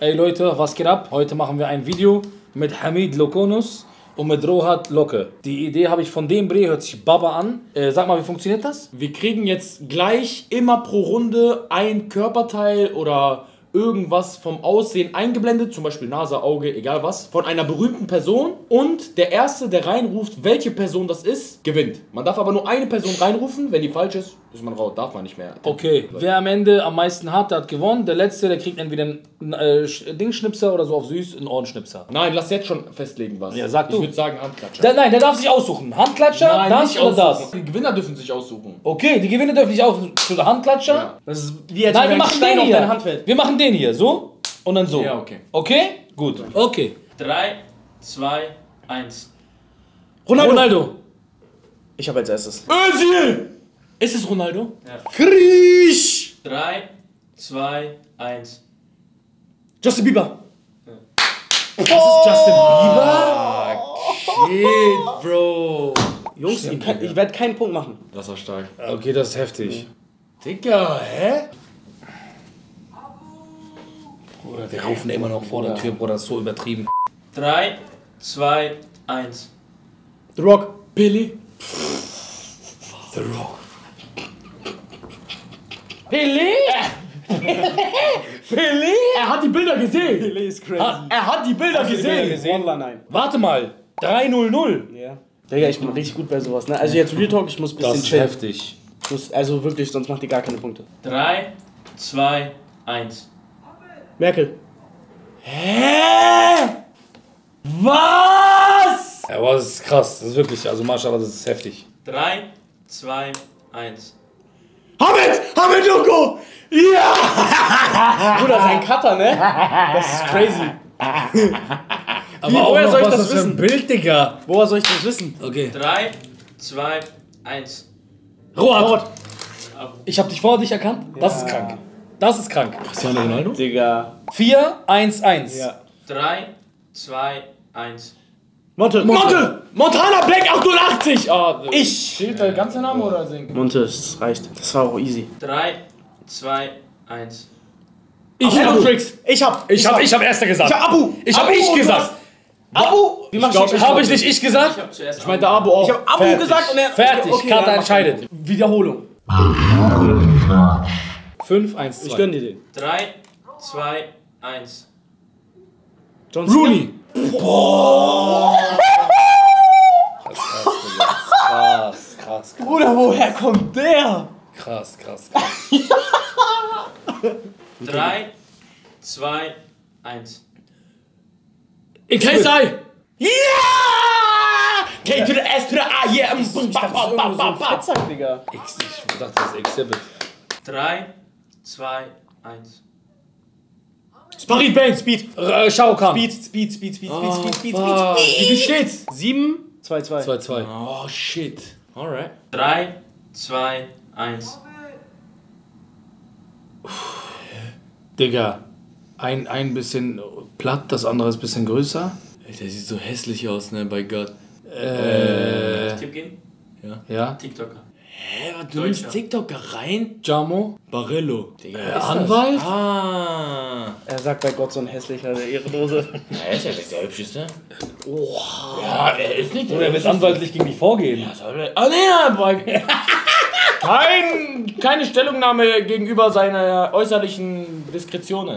Ey Leute, was geht ab? Heute machen wir ein Video mit Hamid Lokonus und mit Rohat Locke. Die Idee habe ich von dem Bre, hört sich Baba an. Sag mal, wie funktioniert das? Wir kriegen jetzt gleich immer pro Runde ein Körperteil oder irgendwas vom Aussehen eingeblendet, zum Beispiel Nase, Auge, egal was, von einer berühmten Person, und der Erste, der reinruft, welche Person das ist, gewinnt. Man darf aber nur eine Person reinrufen, wenn die falsch ist, ist man raus, darf man nicht mehr. Okay, wer am Ende am meisten hat, der hat gewonnen. Der Letzte, der kriegt entweder einen Dingschnipser oder so auf süß, einen Ohrenschnipser. Nein, lass jetzt schon festlegen, was. Ja, sag du. Ich würde sagen Handklatscher. Nein, der darf sich aussuchen. Handklatscher, Nein, das nicht oder aussuchen. das? Die Gewinner dürfen sich aussuchen. Okay, die Gewinner dürfen sich aussuchen. Handklatscher? Ja. Das ist wie jetzt Nein, wir ein machen Stein den auf hier. deine Hand fällt. Wir machen den hier, so und dann so. Ja, okay. Okay? Gut. Okay. 3, 2, 1. Ronaldo. Ich habe als erstes. Özil! Ist es Ronaldo? Krisch! 3, 2, 1. Justin Bieber. Das ist Justin Bieber? Shit, Bro. Jungs, ich werde keinen Punkt machen. Das war stark. Okay, das ist heftig. Digga, hä? Bruder, die rufen immer noch vor der Tür, Bruder, das ist so übertrieben. 3, 2, 1. The Rock. Billy. The Rock. Pelé? Pelé? Er hat die Bilder gesehen. Pelé ist crazy. Er hat die Bilder gesehen. Wallah, nein. Warte mal. 3-0-0. Ja. Digga, ich bin richtig gut bei sowas, ne? Also jetzt Real Talk, ich muss ein Das bisschen ist chillen. heftig. Ich muss, also wirklich, sonst macht ihr gar keine Punkte. 3, 2, 1. Merkel. Hä? Was? Ja, aber das ist krass. Das ist wirklich, also Mashallah, das ist heftig. 3, 2, 1. Hamid Loco! Ja! Bruder, sein Cutter, ne? Das ist crazy. Aber woher soll ich das was für ein wissen? Bild, Digga. Woher soll ich das wissen? Okay. 3, 2, 1. Rohat. Ich hab dich vor dich erkannt. Das ist krank. Das ist krank. Cristiano Ronaldo? Digga. 4-1-1. Ja. 3, 2, 1. Monte. Montana Black 88! Oh, Ich. steht der ganze Name oder singt? Monte, das reicht. Das war auch easy. 3, 2, 1. Tricks. Ich hab erster gesagt. Ich hab Abu. Ich hab ich gesagt. Abu. Wie machst du? Habe ich nicht ich gesagt? Ich hab zuerst Ich meinte Abo auch. Ich hab Abu gesagt und er... Fertig. Okay, Kata ja, entscheidet. Wiederholung. 5-1-2. Ich gönn dir den. 3, 2, 1. John Cena. Rooney. Krass. Bruder, woher kommt der? Krass. 3, 2, 1. KSI! Ja! K to the S to the I, yeah! Ich dachte, das ist irgendwo so ein Fettsack, Digga. Ich dachte, das ist Exhibit. 3, 2, 1. Farid Bang! Speed. Shao Kahn. Speed. Wie viel steht's? 7, 2-2. 2-2. Oh shit. Alright. 3, 2, 1. Digga. Ein bisschen platt, das andere ist ein bisschen größer. Der sieht so hässlich aus, ne, bei Gott. Tipp geben? Ja. TikToker. Hä, du Deutscher. nimmst TikToker rein? Jamo. Barello. Anwalt. Ah. Er sagt bei Gott so ein hässlicher, der Ehrenlose. Er ist ja nicht der Hübscheste. Ja, er ist nicht Oder er wird anwaltlich gegen dich vorgehen. Ah, nee, keine Stellungnahme gegenüber seiner äußerlichen Diskretionen.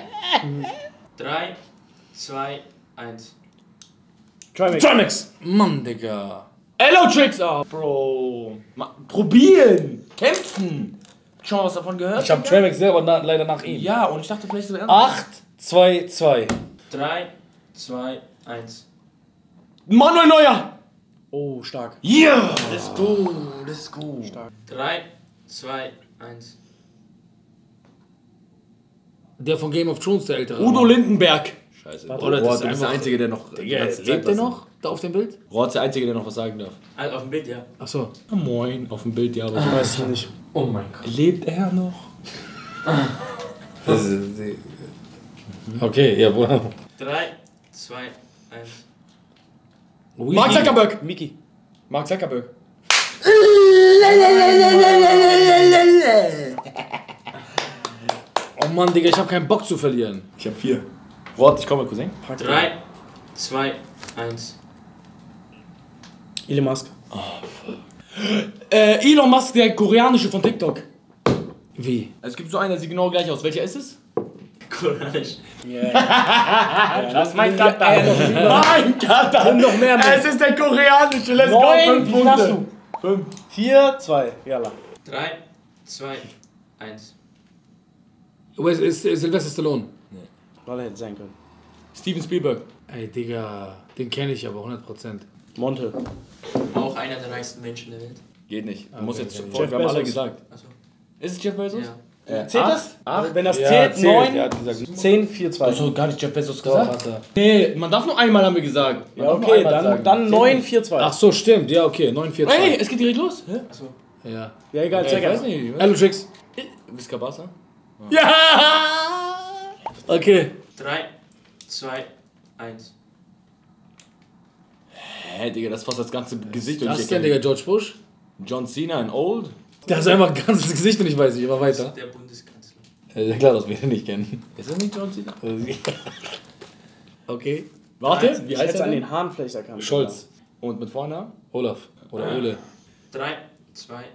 3, 2, 1. Trimax. Mann, Digga. Hello Tricks! Oh, Bro. Probieren! Kämpfen! Schon was davon gehört? Ich hab Trimax selber leider nach ihm. Ja, und ich dachte vielleicht so ernst. 8-2-2. 3, 2, 1. Manuel Neuer! Oh, stark. Yeah! Let's go. Stark. 3, 2, 1. Der von Game of Thrones, der ältere. Udo Lindenberg. Scheiße. Oder Rohr, das du ist bist der einfach- Einzige, der noch. Digga, lebt der noch? Da auf dem Bild? Rohr ist der Einzige, der noch was sagen darf. Also auf dem Bild, ja. Achso. Moin, auf dem Bild, ja, aber Ich weiß es nicht. Oh mein Gott. lebt er noch? Okay, ja, Bruder. 3, 2, 1. Mark Zuckerberg. Miki. Mark Zuckerberg. Mann, Digga, ich hab keinen Bock zu verlieren. Ich hab 4. Wort, ich komme, Cousin. 3, 2, 1. Elon Musk. Elon Musk, der koreanische von TikTok. Wie? Es gibt so einen, der sieht genau gleich aus. Welcher ist es? Koreanisch. Das ist mein Katar. Mein Katar. Noch mehr mit. Es ist der koreanische. Let's go. 9, 5 wie viel hast Punkte. du? 5. 4, 2. Jalla. 3, 2, 1. Ist Sylvester Stallone. Weil er hätte sein können. Steven Spielberg. Ey, Digga, den kenne ich aber 100%. Monte. Auch einer der reichsten Menschen der Welt. Geht nicht. Du musst jetzt okay. sofort. Wir haben alle Bezos. gesagt. Achso. Ist es Jeff Bezos? Ja. Zählt das? Wenn das Ja, zählt, zählt. 9, Der hat gesagt, 10, 4, 2. Hast du gar nicht Jeff Bezos Doch, gesagt? hat er. Nee, man darf nur einmal, haben wir gesagt. Man Ja, darf nur okay, einmal sagen. dann 9, 4, 2. Ach so, stimmt. Ja, okay. 9-4-2. Hey, es geht direkt los. Hä? Achso. Ja. Ja, egal, Ich zeig weiß an. nicht. Alutrix. Viscabasa? Ja! Okay. 3, 2, 1. Hä, Digga, das ist fast das ganze Gesicht. Was ist denn, Digga? George Bush? John Cena in Old? Der ist einfach ein ganzes Gesicht und ich weiß nicht, aber weiter. Der Bundeskanzler. Ja, klar, dass wir den nicht kennen. Ist das nicht John Cena? Okay. Warte, wie Ich heißt hätte er an denn? den Haaren vielleicht erkannt. Scholz. Und mit Vornamen? Olaf. Oder Ole. 3, 2, 1.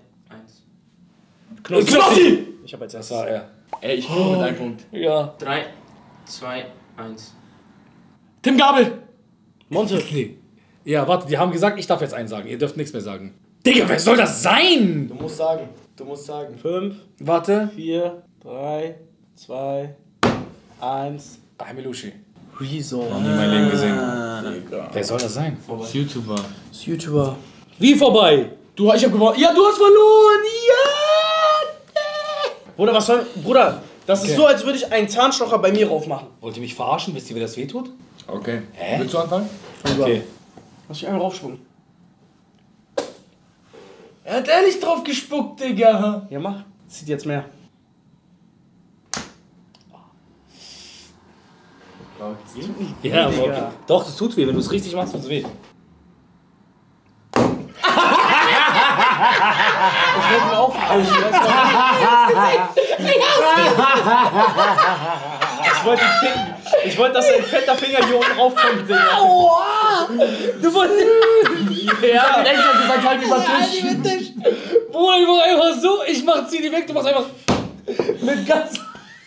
Knossi! Ich habe als Das erstes. war er. Ey, ich führe mit einem Punkt. Ja. 3, 2, 1. Tim Gabel! Monte. Nee. Ja, warte, die haben gesagt, ich darf jetzt einen sagen. Ihr dürft nichts mehr sagen. Digga, wer soll das sein? Du musst sagen. Du musst sagen. 5, Warte. 4, 3, 2, 1. Belushi. Rezo. Noch nie mein Leben gesehen. Wer soll das sein? Das YouTuber. Das YouTuber. Wie vorbei? Ich hab gewonnen. Ja, du hast verloren! Ja! Bruder, was soll. Bruder, das ist so, als würde ich einen Zahnstocher bei mir raufmachen. Wollt ihr mich verarschen? Wisst ihr, wie das wehtut? Okay. Hä? Willst du anfangen? Okay. Lass mich einmal raufspucken. Er hat ehrlich drauf gespuckt, Digga. Ja, mach. Zieht jetzt mehr. Ja, aber Digga. okay. Doch, das tut weh. Wenn du es richtig machst, tut es weh. Ich wollte ihn aufhalten. Ich wollte ihn ficken. Ich wollte, dass ein fetter Finger hier unten raufkommt, Digga. Du wolltest. Ja. Extra gesagt, halt über Tisch. Bruder, ich mach einfach so. Zieh die weg. Du machst einfach. Mit ganz.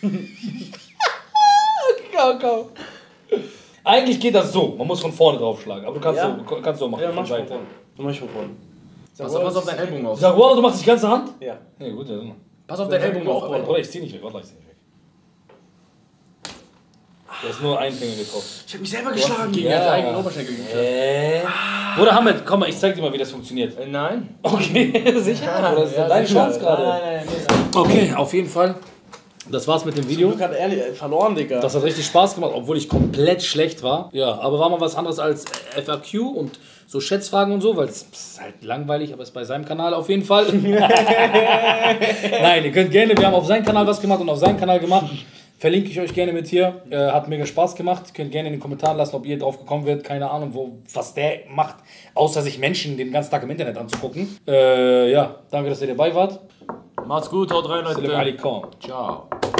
Komm. Eigentlich geht das so. Man muss von vorne draufschlagen. Aber du kannst, Ja. so machen. Ja, mach von ich von Seite. vorne. Dann mach ich von vorne. Pass auf deinen Ellbogen auf. Sag, Wallah, du machst die ganze Hand? Ja. Ja, gut, ja. Pass auf deinen Ellbogen auf. Bruder, ich zieh nicht weg. Warte, ich zieh nicht weg. Du hast nur einen Finger getroffen. Ich hab mich selber geschlagen. Gegen Ja. seinen eigenen Oberschenkel geklatscht. Bruder Hamid, komm mal, ich zeig dir mal, wie das funktioniert. Nein. Okay, sicher? Oder ist das deine Chance gerade? Nein. Okay, auf jeden Fall. Das war's mit dem Video. Glück hat er verloren, Digga. Das hat richtig Spaß gemacht, obwohl ich komplett schlecht war. Ja, aber war mal was anderes als FAQ und so Schätzfragen und so, weil es ist halt langweilig, aber ist bei seinem Kanal auf jeden Fall. Nein, ihr könnt gerne, wir haben auf seinem Kanal was gemacht und auf seinem Kanal gemacht. Verlinke ich euch gerne mit hier. Hat mega Spaß gemacht. Ihr könnt gerne in den Kommentaren lassen, ob ihr drauf gekommen werdet. Keine Ahnung, was der macht, außer sich Menschen den ganzen Tag im Internet anzugucken. Ja, danke, dass ihr dabei wart. Macht's gut, haut rein, Salam Leute. alaikum. Ciao.